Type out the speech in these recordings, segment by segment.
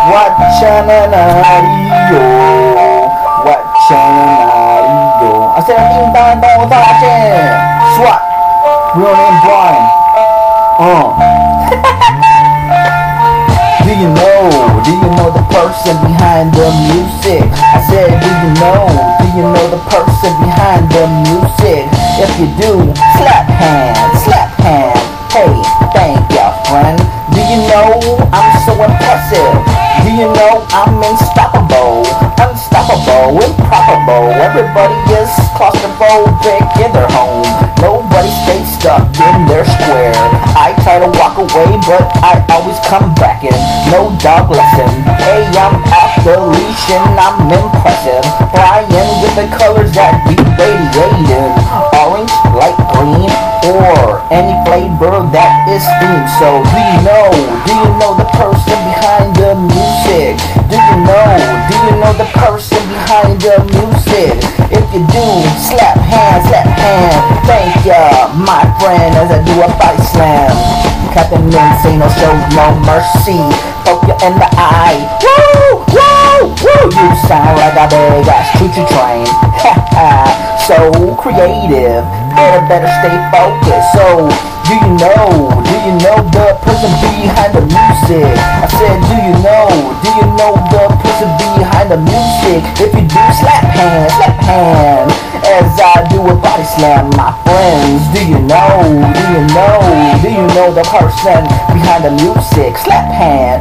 Watchanayo, watchanayo. I said, ding dong dong dong, swat. Real name Brian. Do you know the person behind the music? I said, do you know the person behind the music? If you do, slap hand, hey, thank ya friend. Do you know I'm so impressive? Do you know I'm unstoppable, improbable? Everybody is claustrophobic in their home. Nobody stays stuck in their square. I try to walk away, but I always come back in. No dog lesson. Hey, I'm off the leash and I'm impressive. Flying with the colors that be radiating. Orange, light green, or any flavor that is themed. So do you know the person behind the music? Do you know the person behind the music? If you do, slap hand, thank ya, my friend, as I do a body slam. Captain Insano shows no mercy, poke you in the eye. Woo, woo, woo, you sound like a big ass choo-choo train. So creative, better stay focused. So do you know the person behind the music? I said, do you know the person behind the music? If you do, slap hand, as I do a body slam, my friends. Do you know the person behind the music? Slap hand.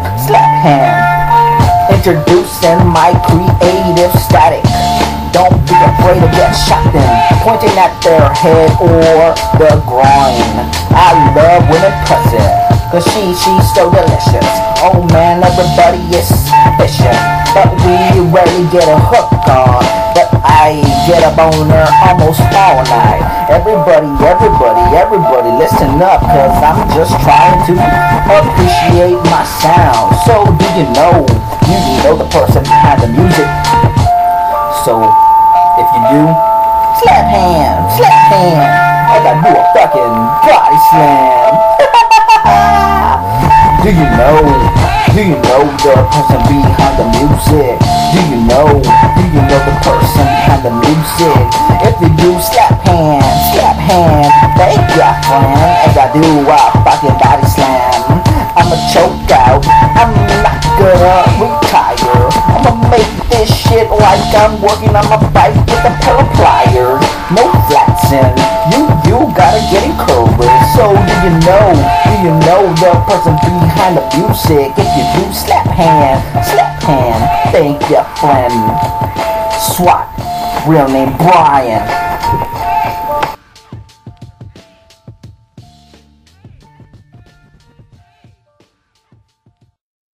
Introducing my creative static. Don't be afraid to get shot then, pointing at their head or the groin. I love when impressive, cause she's so delicious. Oh man, everybody is fishing, but we rarely get a hook on. But I get a boner almost all night. Everybody, listen up, cause I'm just trying to appreciate my sound. So do you know the person behind the music? So, if you do, slap hand, I gotta do a fucking body slam. Do you know the person behind the music? Do you know the person behind the music? If you do, slap hand, thank ya friend, I gotta do a fucking body slam. I'ma choke out, I'm not gonna retire. I'ma make this shit like I'm working on my bike with a pair of pliers. No flatsin', you gotta get encouraged. So do you know the person behind the music? If you do, slap hand, thank ya friend. SWAT, real name Brian.